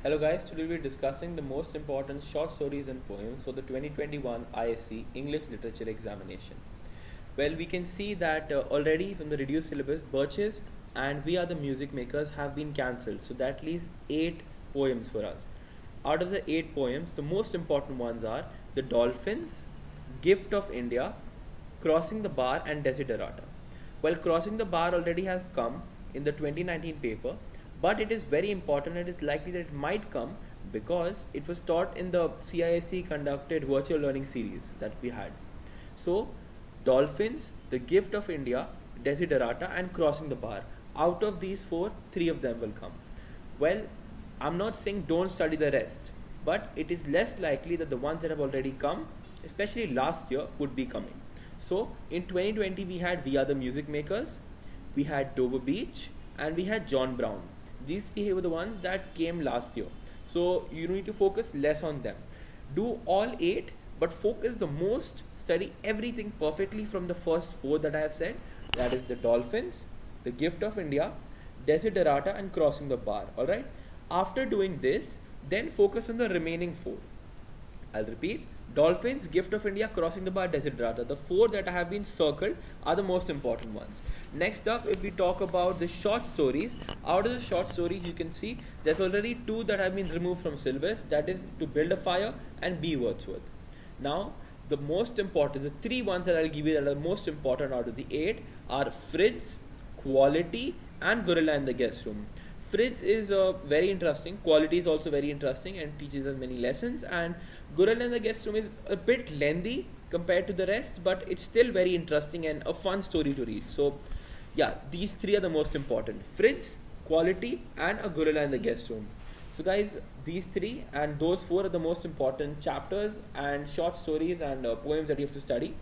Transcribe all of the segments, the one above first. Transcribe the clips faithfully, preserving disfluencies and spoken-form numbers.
Hello guys, today we're discussing the most important short stories and poems for the twenty twenty-one I S C English Literature Examination. Well, we can see that uh, already from the reduced syllabus, Birches and We Are the Music Makers have been cancelled. So that leaves eight poems for us. Out of the eight poems, the most important ones are The Dolphins, Gift of India, Crossing the Bar and Desiderata. Well, Crossing the Bar already has come in the twenty nineteen paper, but it is very important and it is likely that it might come because it was taught in the C I S C conducted virtual learning series that we had. So, Dolphins, The Gift of India, Desiderata and Crossing the Bar. Out of these four, three of them will come. Well, I'm not saying don't study the rest, but it is less likely that the ones that have already come, especially last year, would be coming. So in twenty twenty we had We Are the Music Makers, we had Dover Beach, and we had John Brown. These three were the ones that came last year. So you need to focus less on them. Do all eight, but focus the most, study everything perfectly from the first four that I have said. That is the Dolphins, The Gift of India, Desiderata and Crossing the Bar. Alright? After doing this, then focus on the remaining four. I'll repeat. Dolphins, Gift of India, Crossing the Bar, Desiderata. The four that have been circled are the most important ones. Next up, if we talk about the short stories, out of the short stories you can see there's already two that have been removed from syllabus. That is To Build a Fire and Be Wordsworth. Now, the most important, the three ones that I'll give you that are most important out of the eight are Fritz, Quality and Gorilla in the Guest Room. Fritz is uh, very interesting, Quality is also very interesting and teaches us many lessons, and Gorilla in the Guest Room is a bit lengthy compared to the rest, but it's still very interesting and a fun story to read. So yeah, these three are the most important: Fritz, Quality and a Gorilla in the Guest Room. So guys, these three and those four are the most important chapters and short stories and uh, poems that you have to study.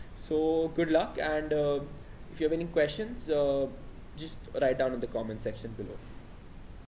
So good luck, and uh, if you have any questions, uh, just write down in the comment section below.